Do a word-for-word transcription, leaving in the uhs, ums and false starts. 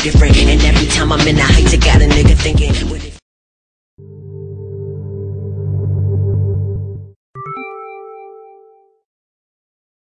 different. And every time I'm in the heights, it got